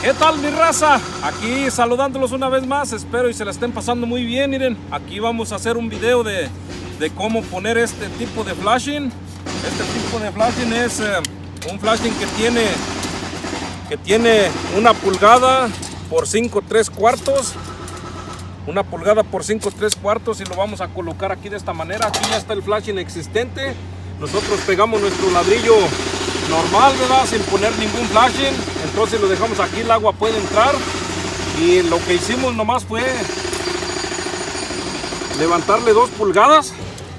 ¿Qué tal, mi raza? Aquí saludándolos una vez más, espero y se la estén pasando muy bien. Miren, aquí vamos a hacer un video de cómo poner este tipo de flashing. Este tipo de flashing es un flashing que tiene 1 pulgada por 5 3/4. 1 pulgada por 5 3/4 y lo vamos a colocar aquí de esta manera. Aquí ya está el flashing existente. Nosotros pegamos nuestro ladrillo normal, ¿verdad? Sin poner ningún flashing. Entonces lo dejamos aquí, el agua puede entrar. Y lo que hicimos nomás fue levantarle 2 pulgadas.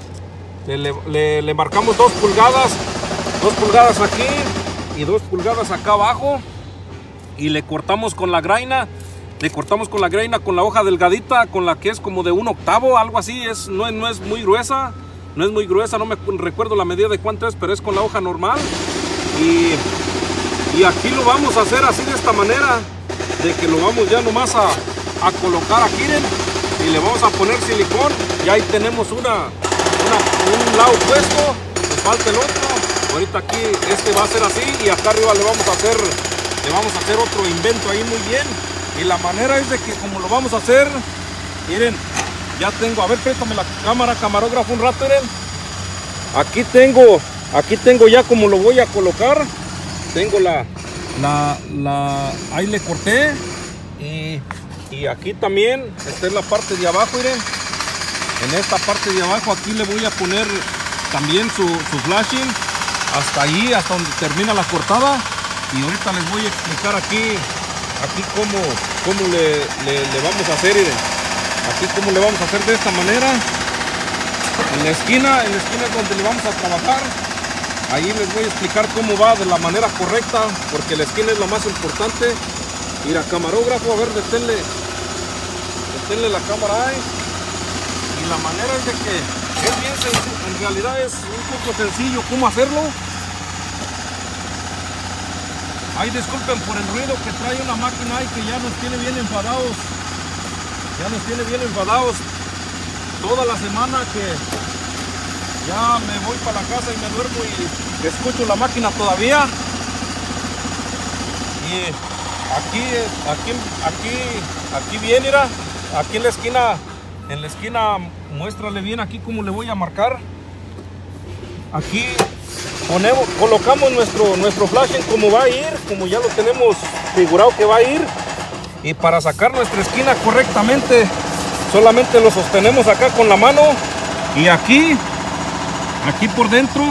Le marcamos 2 pulgadas. 2 pulgadas aquí y 2 pulgadas acá abajo. Y le cortamos con la graina. Le cortamos con la graina, con la hoja delgadita, con la que es como de 1/8, algo así. No es muy gruesa. No es muy gruesa, no me recuerdo la medida de cuánto es, pero es con la hoja normal. Y aquí lo vamos a hacer así de esta manera, de que lo vamos ya nomás a colocar aquí, ¿ven? Y le vamos a poner silicón. Y ahí tenemos un lado puesto, nos falta el otro. Ahorita aquí este va a ser así y acá arriba le vamos a hacer otro invento ahí muy bien. Y la manera es de que como lo vamos a hacer, miren, ya tengo, a ver, préstame la cámara, camarógrafo, un rato, miren. Aquí tengo ya como lo voy a colocar. Tengo ahí le corté. Y aquí también, esta es la parte de abajo, miren. En esta parte de abajo aquí le voy a poner también su flashing. Hasta allí, hasta donde termina la cortada. Y ahorita les voy a explicar aquí cómo le vamos a hacer, miren. Aquí como le vamos a hacer de esta manera. En la esquina es donde le vamos a trabajar. Ahí les voy a explicar cómo va de la manera correcta, porque la esquina es lo más importante. Mira, camarógrafo, a ver, deténle la cámara ahí. Y la manera es de que es bien sencillo, en realidad es un poco sencillo cómo hacerlo. Ay, disculpen por el ruido que trae una máquina ahí que ya nos tiene bien enfadados. Toda la semana que ya me voy para la casa y me duermo y escucho la máquina todavía. Y aquí bien, mira, aquí en la esquina, muéstrale bien aquí cómo le voy a marcar. Aquí colocamos nuestro flashing como va a ir, como ya lo tenemos figurado que va a ir. Y para sacar nuestra esquina correctamente, solamente lo sostenemos acá con la mano. Y aquí por dentro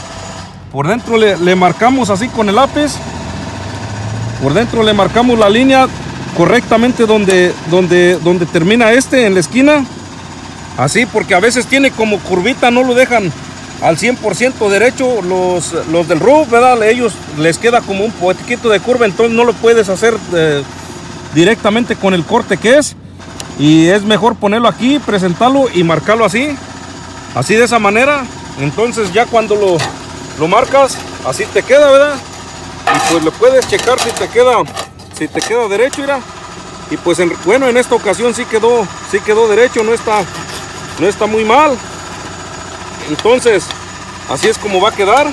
le marcamos así con el lápiz. Por dentro le marcamos la línea correctamente donde termina en la esquina. Así, porque a veces tiene como curvita, no lo dejan al 100% derecho los del roof, ¿verdad? Ellos les queda como un poquito de curva, entonces no lo puedes hacer directamente con el corte que es. Y es mejor ponerlo aquí, presentarlo y marcarlo así de esa manera. Entonces ya cuando lo marcas, así te queda, ¿verdad? Y pues lo puedes checar si te queda derecho, mira. Y pues bueno, en esta ocasión sí quedó derecho, no está muy mal. Entonces así es como va a quedar.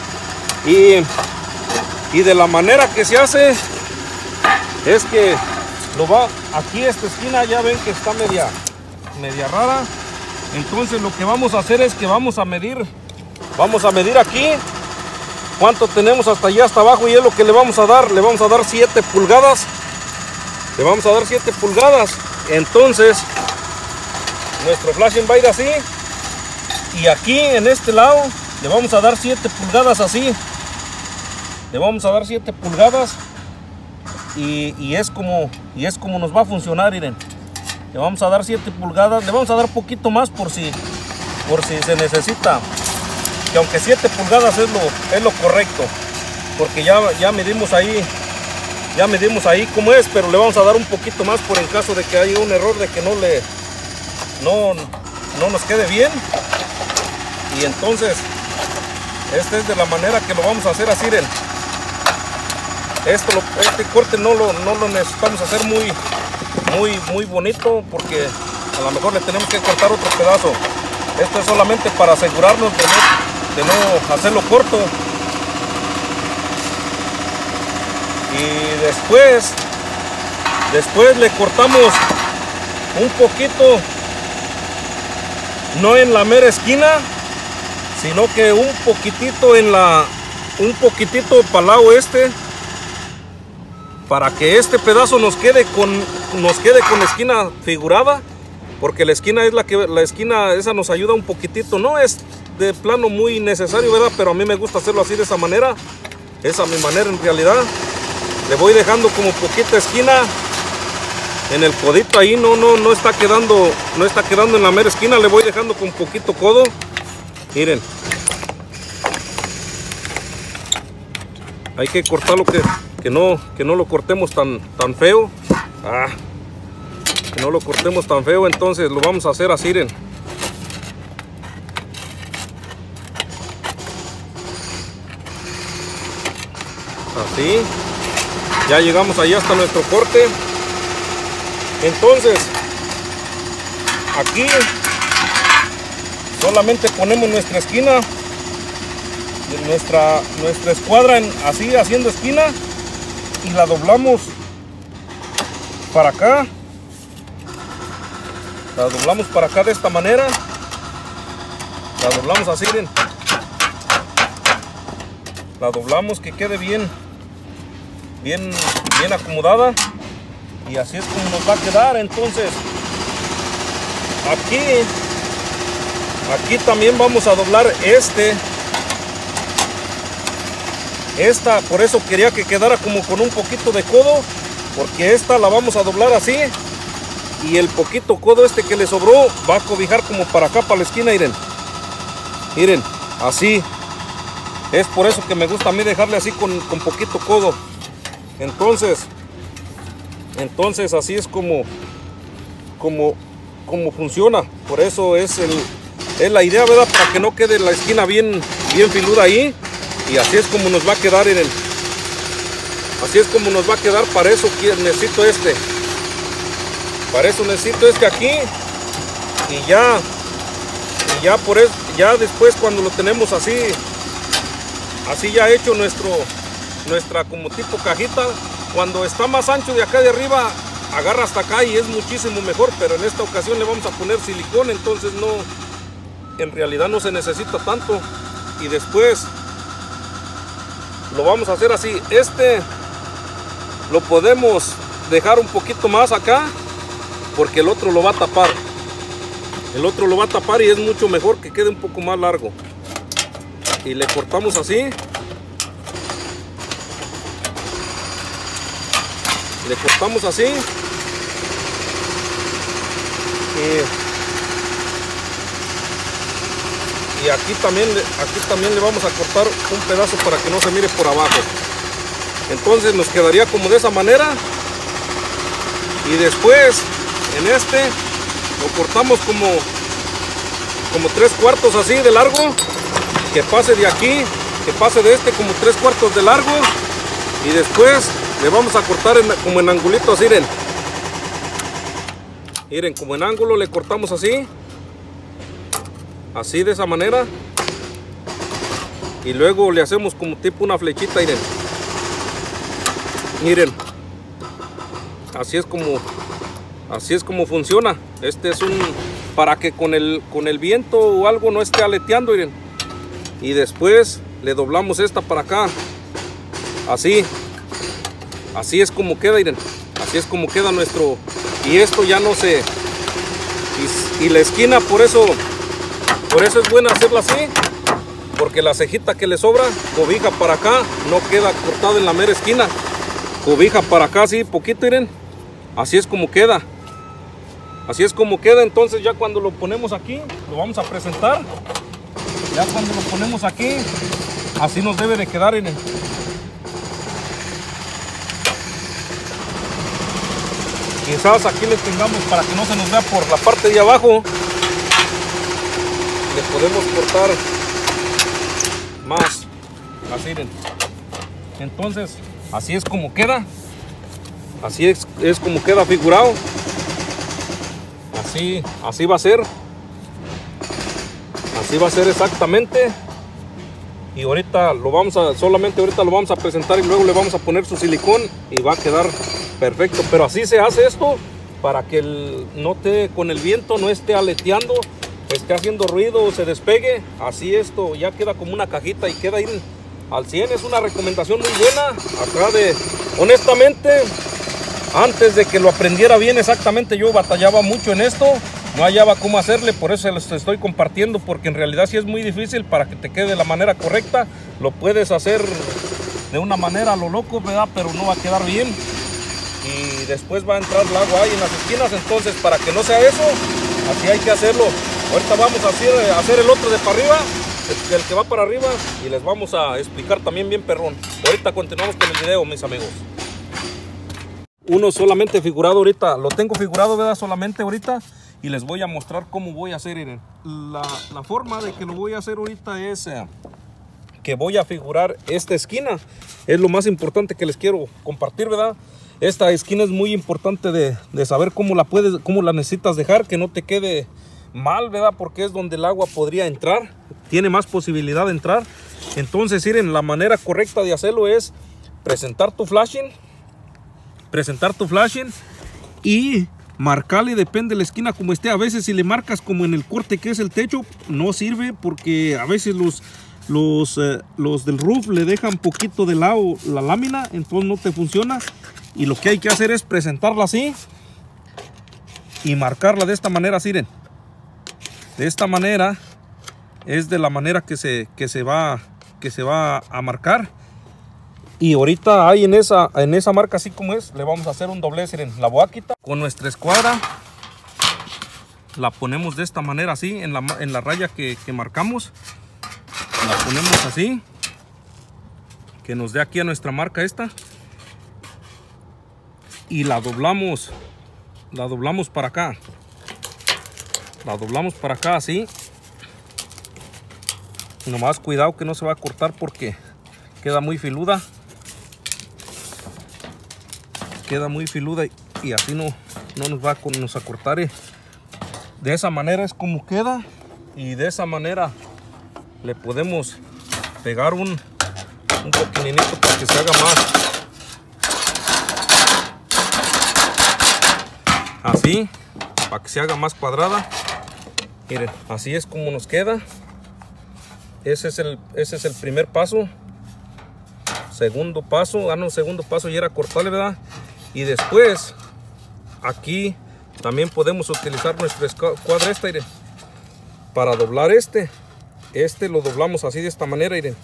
Y de la manera que se hace es que aquí esta esquina ya ven que está media rara. Entonces lo que vamos a hacer es que vamos a medir aquí cuánto tenemos hasta allá, hasta abajo, y es lo que le vamos a dar 7 pulgadas. Le vamos a dar 7 pulgadas. Entonces nuestro flashing va a ir así. Y aquí en este lado le vamos a dar 7 pulgadas así. Le vamos a dar 7 pulgadas. Y es como nos va a funcionar, miren. Le vamos a dar 7 pulgadas, le vamos a dar un poquito más por si se necesita. Que aunque 7 pulgadas es lo correcto, porque ya medimos ahí cómo es, pero le vamos a dar un poquito más por en caso de que haya un error de que no nos quede bien. Y entonces esta es de la manera que lo vamos a hacer así, miren. Este corte no lo necesitamos hacer muy bonito, porque a lo mejor le tenemos que cortar otro pedazo. Esto es solamente para asegurarnos de no hacerlo corto. Y después Después le cortamos un poquito, no en la mera esquina, sino que un poquitito para el lado para que este pedazo nos quede con la esquina figurada, porque la esquina esa nos ayuda un poquitito. No es de plano muy necesario, ¿verdad? Pero a mí me gusta hacerlo así, de esa manera. Esa es mi manera en realidad. Le voy dejando como poquita esquina en el codito ahí, no está quedando en la mera esquina. Le voy dejando con poquito codo. Miren, hay que cortarlo que no lo cortemos tan feo. Que no lo cortemos tan feo. Entonces lo vamos a hacer así, miren. Así. Ya llegamos allá hasta nuestro corte. Entonces aquí solamente ponemos nuestra esquina, nuestra escuadra así, haciendo esquina, y la doblamos para acá. La doblamos para acá de esta manera. La doblamos así, miren. La doblamos que quede bien acomodada, y así es como nos va a quedar. Entonces aquí también vamos a doblar esta, por eso quería que quedara como con un poquito de codo, porque esta la vamos a doblar así, y el poquito codo que le sobró va a cobijar como para acá, para la esquina. Miren, así es. Por eso que me gusta a mí dejarle así con poquito codo. Entonces así es como funciona. Por eso es la idea, ¿verdad? Para que no quede la esquina bien filuda ahí. Y así es como nos va a quedar, miren. Así es como nos va a quedar. Para eso necesito Para eso necesito aquí. Y ya por eso, ya después cuando lo tenemos así ya hecho nuestra como tipo cajita, cuando está más ancho de acá de arriba, agarra hasta acá y es muchísimo mejor. Pero en esta ocasión le vamos a poner silicón, entonces en realidad no se necesita tanto. Y después lo vamos a hacer así. Lo podemos dejar un poquito más acá, porque el otro lo va a tapar. Y es mucho mejor que quede un poco más largo. Y le cortamos así. Le cortamos así. Y aquí también le vamos a cortar un pedazo para que no se mire por abajo. Entonces nos quedaría como de esa manera. Y después en lo cortamos como 3/4 así de largo, que pase de aquí, que pase de como 3/4 de largo. Y después le vamos a cortar como en angulito así, miren, como en ángulo le cortamos así de esa manera, y luego le hacemos como tipo una flechita, miren, así es como funciona. Es para que con el viento o algo no esté aleteando, miren. Y después le doblamos esta para acá, así es como queda, miren. Así es como queda nuestro. Y esto ya no se... Y la esquina, por eso es buena hacerla así, porque la cejita que le sobra cobija para acá, no queda cortada en la mera esquina, cobija para acá así poquito, miren. Así es como queda. Entonces ya cuando lo ponemos aquí, lo vamos a presentar. Ya cuando lo ponemos aquí, así nos debe de quedar, miren. Quizás aquí le tengamos, para que no se nos vea por la parte de abajo, le podemos cortar más, así, miren. Entonces así es como queda. Así es como queda figurado. Así va a ser. Así va a ser exactamente. Y ahorita solamente ahorita lo vamos a presentar, y luego le vamos a poner su silicón, y va a quedar Perfecto, pero así se hace esto para que con el viento no esté aleteando, esté haciendo ruido o se despegue. Así esto ya queda como una cajita y queda ahí al 100. Es una recomendación muy buena. Honestamente, antes de que lo aprendiera bien exactamente, yo batallaba mucho en esto. No hallaba cómo hacerle, por eso les estoy compartiendo, porque en realidad sí es muy difícil. Para que te quede de la manera correcta, lo puedes hacer de una manera a lo loco, ¿verdad? Pero no va a quedar bien. Y después va a entrar el agua ahí en las esquinas. Entonces, para que no sea eso, así hay que hacerlo. Ahorita vamos a hacer el otro de para arriba, el que va para arriba, y les vamos a explicar también bien perrón. Ahorita continuamos con el video, mis amigos. Uno solamente figurado ahorita, lo tengo figurado, ¿verdad? Solamente ahorita, y les voy a mostrar cómo voy a hacer. Miren, la forma de que lo voy a hacer ahorita es que voy a figurar esta esquina. Es lo más importante que les quiero compartir, ¿verdad? Esta esquina es muy importante de saber cómo la necesitas dejar, que no te quede mal, ¿verdad? Porque es donde el agua podría entrar, tiene más posibilidad de entrar. Entonces, miren, la manera correcta de hacerlo es presentar tu flashing y marcarle, depende de la esquina como esté. A veces si le marcas como en el corte que es el techo, no sirve, porque a veces los del roof le dejan poquito de lado la lámina, entonces no te funciona. Y lo que hay que hacer es presentarla así y marcarla de esta manera, miren. De esta manera es de la manera que se va a marcar. Y ahorita ahí en esa marca, así como es, le vamos a hacer un doblez. Miren, la voy a quitar con nuestra escuadra. La ponemos de esta manera, así, en la raya que marcamos. La ponemos así, que nos dé aquí a nuestra marca esta. Y la doblamos para acá. La doblamos para acá así. Nomás cuidado que no se va a cortar porque queda muy filuda. Queda muy filuda y así no nos va a cortar. De esa manera es como queda. Y de esa manera le podemos pegar un poquitito para que se haga más. Así, para que se haga más cuadrada. Miren, así es como nos queda. Ese es el primer paso. Segundo paso, segundo paso ya era cortarle, ¿verdad? Y después, aquí también podemos utilizar nuestra escuadra esta, miren, para doblar este lo doblamos así de esta manera, miren.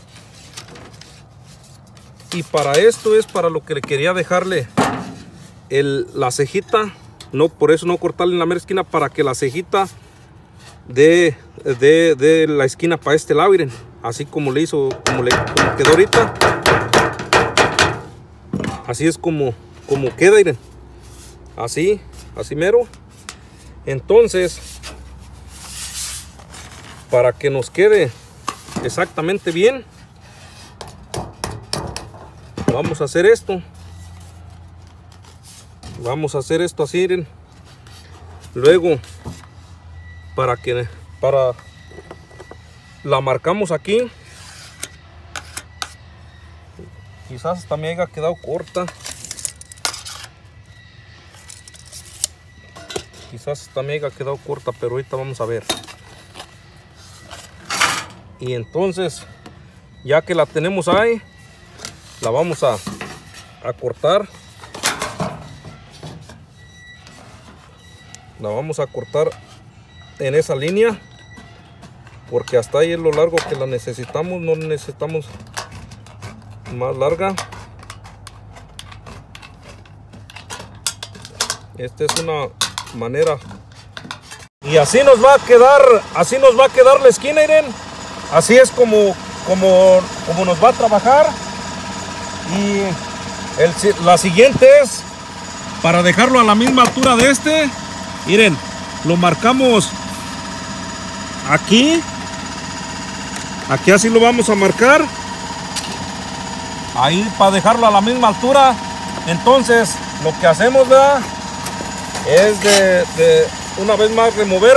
Y para esto es para lo que le quería dejarle la cejita. No, por eso no cortarle en la mera esquina, para que la cejita de la esquina para este lado, miren, así como le quedó ahorita. Así es como queda, miren. Así mero. Entonces, para que nos quede exactamente bien, vamos a hacer esto. Vamos a hacer esto así, miren. Luego, la marcamos aquí. Quizás también haya quedado corta. Pero ahorita vamos a ver. Y entonces, ya que la tenemos ahí, la vamos a cortar. La vamos a cortar en esa línea, porque hasta ahí es lo largo que la necesitamos. No necesitamos más larga. Esta es una manera. Y así nos va a quedar la esquina, miren. Así es como nos va a trabajar. Y la siguiente es para dejarlo a la misma altura de este. Miren, lo marcamos aquí así lo vamos a marcar ahí para dejarlo a la misma altura. Entonces lo que hacemos, ¿verdad?, es de una vez más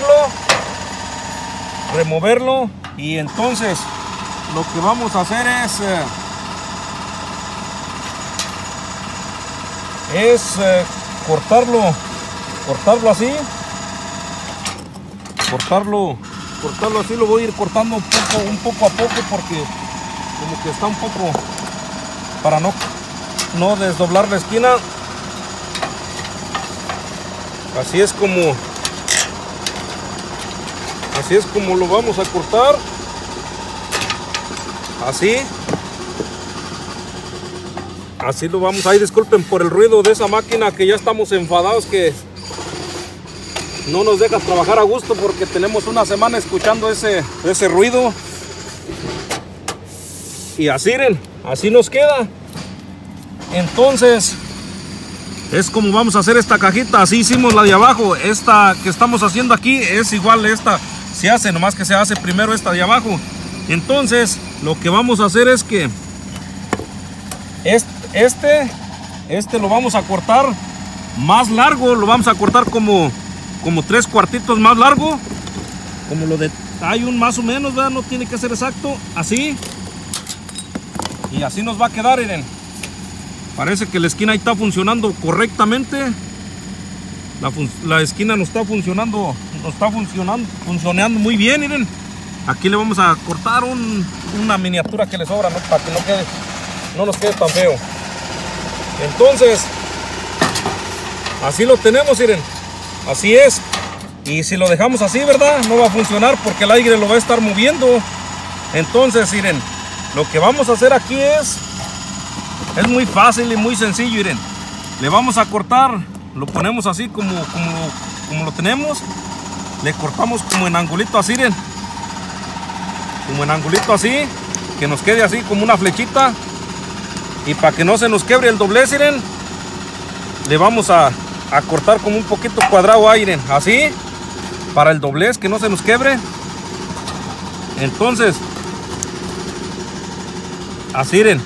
removerlo, y entonces lo que vamos a hacer es es cortarlo así. Cortarlo así, lo voy a ir cortando un poco a poco porque como que está un poco, para no desdoblar la esquina. Así es como lo vamos a cortar. Así lo vamos. Ahí disculpen por el ruido de esa máquina, que ya estamos enfadados, que no nos deja trabajar a gusto porque tenemos una semana escuchando ese ruido. Y así nos queda. Entonces es como vamos a hacer esta cajita. Así hicimos la de abajo. Esta que estamos haciendo aquí es igual. Esta se hace, nomás que se hace primero esta de abajo. Entonces lo que vamos a hacer es que este lo vamos a cortar más largo. Lo vamos a cortar como 3 cuartitos más largo, como lo de un más o menos, ¿verdad? No tiene que ser exacto. Así, y así nos va a quedar. Miren, parece que la esquina ahí está funcionando correctamente. La esquina nos está funcionando muy bien. Miren, aquí le vamos a cortar una miniatura que le sobra, ¿no? Para que no nos quede tan feo. Entonces así lo tenemos, miren. Así es. Y si lo dejamos así, ¿verdad? No va a funcionar porque el aire lo va a estar moviendo. Entonces, miren, lo que vamos a hacer aquí es muy fácil y muy sencillo. Miren, le vamos a cortar, lo ponemos así como lo tenemos. Le cortamos como en angulito así, miren. Como en angulito así, que nos quede así como una flechita. Y para que no se nos quebre el doblez, miren, le vamos a cortar como un poquito cuadrado ahí, miren, así, para el doblez, que no se nos quebre. Entonces así, miren,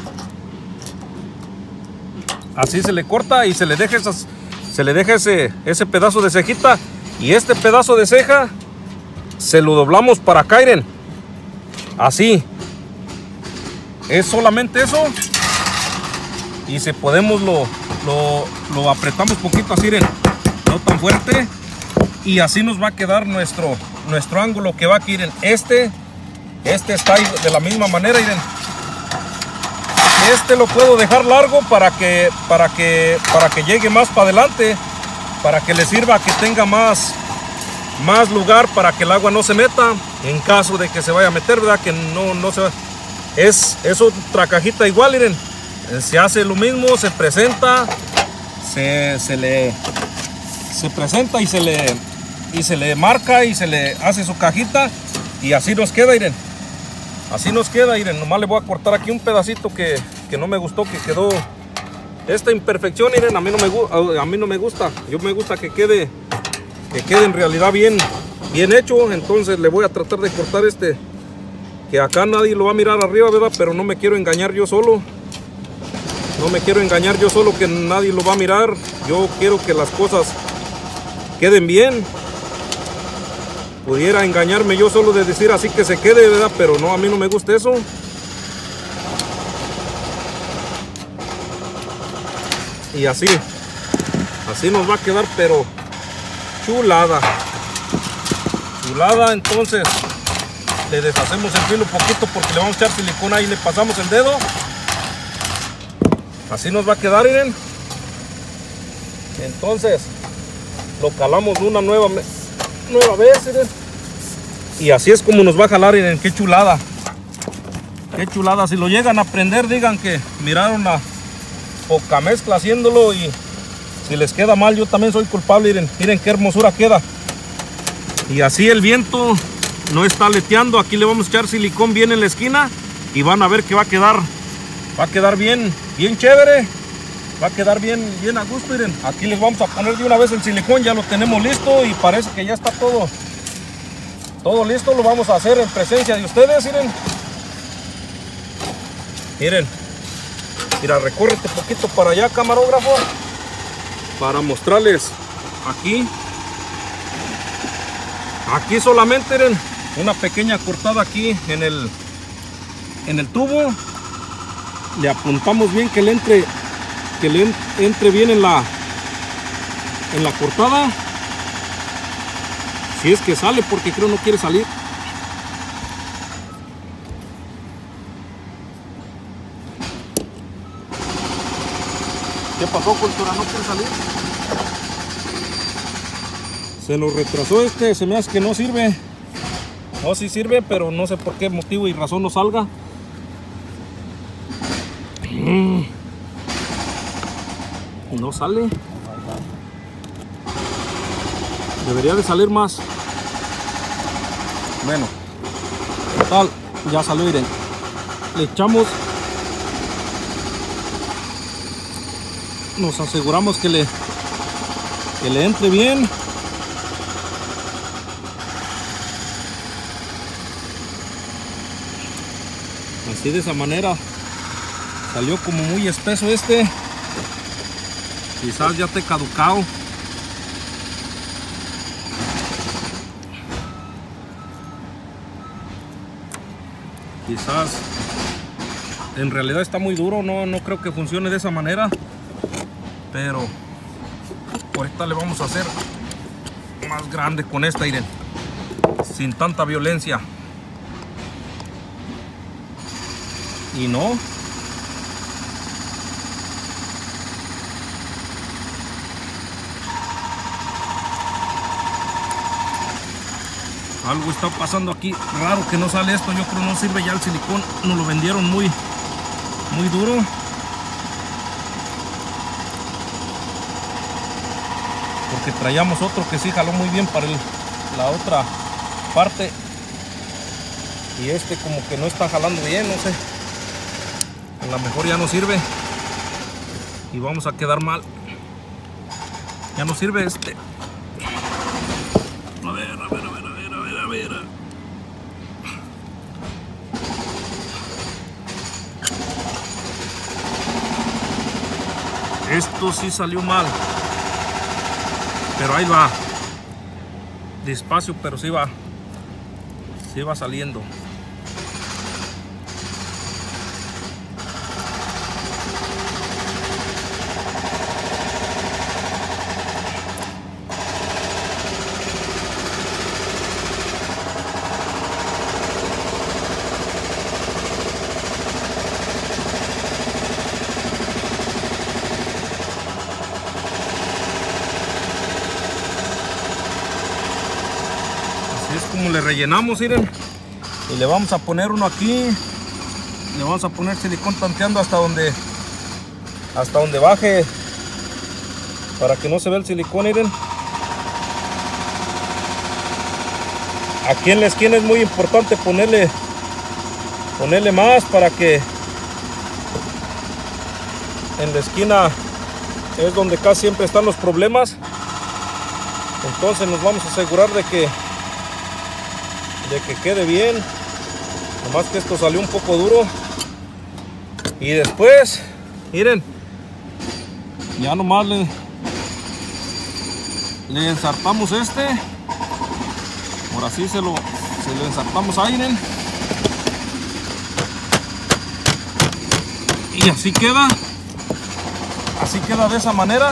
así se le corta y se le deja ese pedazo de cejita. Y este pedazo de ceja se lo doblamos para acá, miren, así. Es solamente eso. Y si podemos lo apretamos poquito así, miren, no tan fuerte. Y así nos va a quedar nuestro ángulo que va aquí, miren. Este está ahí de la misma manera, miren. Este lo puedo dejar largo para que llegue más para adelante, para que le sirva, que tenga más lugar para que el agua no se meta, en caso de que se vaya a meter, ¿verdad? Que no se va. Es otra cajita igual, miren. Se hace lo mismo, se presenta, se presenta y se le marca y se le hace su cajita. Y así nos queda, miren. Así nos queda, miren. Nomás le voy a cortar aquí un pedacito que no me gustó, que quedó esta imperfección, miren. A mí no me gusta. Yo me gusta que quede en realidad bien hecho. Entonces le voy a tratar de cortar que acá nadie lo va a mirar arriba, ¿verdad? Pero no me quiero engañar yo solo. No me quiero engañar yo solo, que nadie lo va a mirar. Yo quiero que las cosas queden bien. Pudiera engañarme yo solo de decir así que se quede, ¿verdad? Pero no, a mí no me gusta eso. Y así nos va a quedar, pero chulada. Entonces le deshacemos el filo un poquito porque le vamos a echar silicona y le pasamos el dedo. Así nos va a quedar, miren. Entonces lo calamos una nueva vez, miren. Y así es como nos va a jalar, miren. Qué chulada. Qué chulada. Si lo llegan a aprender, digan que miraron a poca mezcla haciéndolo. Y si les queda mal, yo también soy culpable, miren. Miren qué hermosura queda. Y así el viento no está aleteando. Aquí le vamos a echar silicón bien en la esquina. Y van a ver que va a quedar bien chévere. Va a quedar bien a gusto, miren. Aquí les vamos a poner de una vez el silicón. Ya lo tenemos listo y parece que ya está todo listo. Lo vamos a hacer en presencia de ustedes, miren. Mira, recórrete un poquito para allá, camarógrafo, para mostrarles aquí solamente, miren, una pequeña cortada aquí en el tubo. Le apuntamos bien que le entre que le entre bien en la cortada. Si es que sale, porque creo no quiere salir. ¿Qué pasó, Cultura? ¿No quiere salir? Se lo retrasó este, se me hace que no sirve. No, sí sirve, pero no sé por qué motivo y razón no salga. No sale. Debería de salir más. Bueno, total, ya salió, miren. Le echamos. Nos aseguramos que le entre bien. Así, de esa manera salió como muy espeso este. Quizás ya esté caducado. Quizás en realidad está muy duro, no creo que funcione de esa manera. Pero ahorita le vamos a hacer más grande con esta, miren, sin tanta violencia. Y no. Algo está pasando aquí raro, que no sale esto. Yo creo no sirve ya el silicón. Nos lo vendieron muy duro. Porque traíamos otro que sí jaló muy bien para la otra parte. Y este como que no está jalando bien, no sé. A lo mejor ya no sirve. Y vamos a quedar mal. Ya no sirve este. A ver. Esto sí salió mal. Pero ahí va. Despacio, pero sí va saliendo. Es como le rellenamos, miren, y le vamos a poner uno aquí. Le vamos a poner silicón tanteando hasta donde baje, para que no se vea el silicón, miren. Aquí en la esquina es muy importante ponerle más, para que en la esquina es donde casi siempre están los problemas. Entonces nos vamos a asegurar de que quede bien. Nomás que esto salió un poco duro. Y después, miren, ya nomás le ensartamos este. Por así se lo ensartamos ahí, miren. Y así queda. Así queda de esa manera.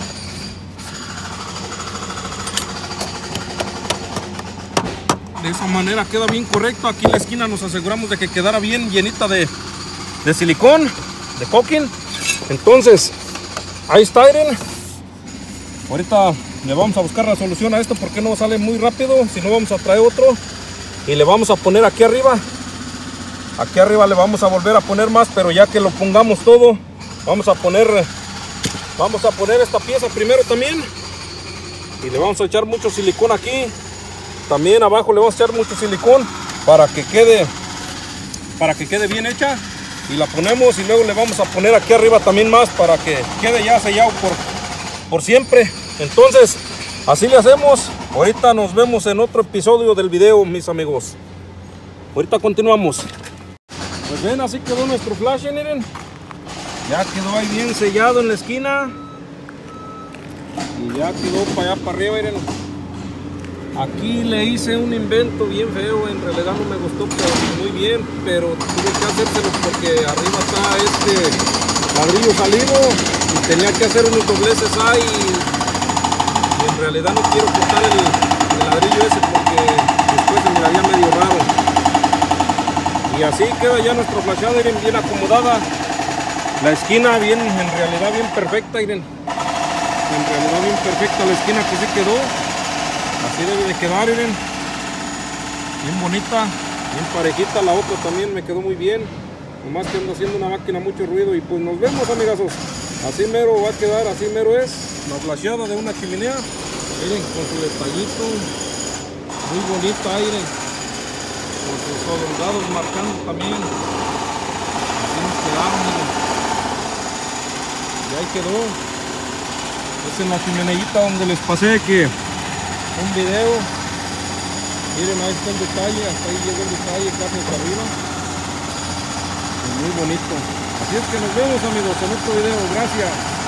De esa manera queda bien correcto. Aquí en la esquina nos aseguramos de que quedara bien llenita de silicón, de caulking. Entonces, ahí está, miren. Ahorita le vamos a buscar la solución a esto, porque no sale muy rápido. Si no, vamos a traer otro y le vamos a poner aquí arriba. Aquí arriba le vamos a volver a poner más, pero ya que lo pongamos todo, vamos a poner esta pieza primero también. Y le vamos a echar mucho silicón aquí. También abajo le vamos a echar mucho silicón para que quede bien hecha. Y la ponemos, y luego le vamos a poner aquí arriba también más, para que quede ya sellado por siempre. Entonces, así le hacemos. Ahorita nos vemos en otro episodio del video, mis amigos. Ahorita continuamos. Pues ven, así quedó nuestro flash, miren. Ya quedó ahí bien sellado en la esquina. Y ya quedó para allá para arriba, miren. Aquí le hice un invento bien feo. En realidad no me gustó muy bien, pero tuve que hacérselo porque arriba está este ladrillo salido. y tenía que hacer unos dobleces ahí y en realidad no quiero cortar el ladrillo ese porque después se me haría medio raro. Y así queda ya nuestra flachada, miren, bien acomodada. La esquina bien, en realidad bien perfecta, miren. En realidad bien perfecta la esquina que sí quedó. Así debe de quedar, miren. Bien bonita, bien parejita. La otra también me quedó muy bien. Nomás que ando haciendo una máquina mucho ruido. Y pues nos vemos, amigazos. Así mero va a quedar, así mero es la flashada de una chimenea. Miren, con su detallito. Muy bonita, miren. Con sus soldados marcando también. Así nos quedaron, miren. Y ahí quedó. Es en la chimeneita donde les pasé que un video. Miren, ahí está el detalle, hasta ahí llegó el detalle casi hasta arriba. Y muy bonito. Así es que nos vemos, amigos, en otro video. Gracias.